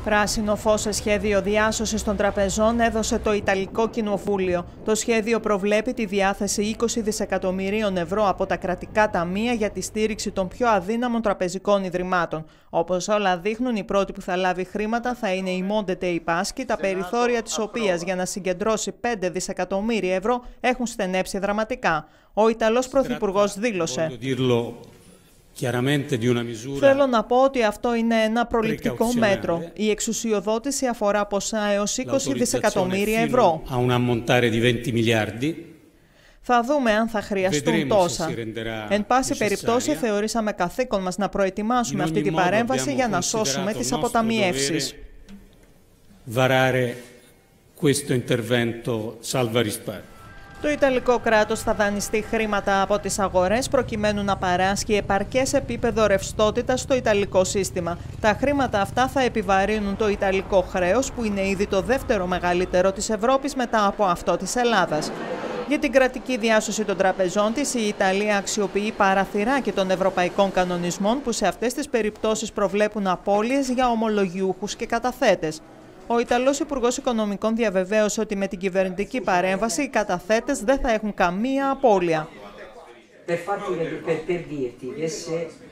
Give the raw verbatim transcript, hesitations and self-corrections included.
Πράσινο φως σε σχέδιο διάσωσης των τραπεζών έδωσε το Ιταλικό Κοινοβούλιο. Το σχέδιο προβλέπει τη διάθεση είκοσι δισεκατομμυρίων ευρώ από τα κρατικά ταμεία για τη στήριξη των πιο αδύναμων τραπεζικών ιδρυμάτων. Όπως όλα δείχνουν, η πρώτη που θα λάβει χρήματα θα είναι η Monte dei Paschi, τα περιθώρια της οποίας για να συγκεντρώσει πέντε δισεκατομμύρια ευρώ έχουν στενέψει δραματικά. Ο Ιταλός Πρωθυπουργός δήλωσε: «Θέλω να πω ότι αυτό είναι ένα προληπτικό μέτρο. Η εξουσιοδότηση αφορά ποσά έως είκοσι δισεκατομμύρια ευρώ. Θα δούμε αν θα χρειαστούν τόσα. Εν πάση περιπτώσει, θεωρήσαμε καθήκον μας να προετοιμάσουμε αυτή την παρέμβαση για να σώσουμε τις αποταμιεύσεις». Το Ιταλικό κράτος θα δανειστεί χρήματα από τις αγορές προκειμένου να παράσχει επαρκές επίπεδο ρευστότητας στο Ιταλικό σύστημα. Τα χρήματα αυτά θα επιβαρύνουν το Ιταλικό χρέος, που είναι ήδη το δεύτερο μεγαλύτερο της Ευρώπης μετά από αυτό της Ελλάδας. Για την κρατική διάσωση των τραπεζών της, η Ιταλία αξιοποιεί παραθυράκι των ευρωπαϊκών κανονισμών που σε αυτές τις περιπτώσεις προβλέπουν απώλειες για ομολογιούχους και καταθέτες. Ο Ιταλός Υπουργός Οικονομικών διαβεβαίωσε ότι με την κυβερνητική παρέμβαση οι καταθέτες δεν θα έχουν καμία απώλεια.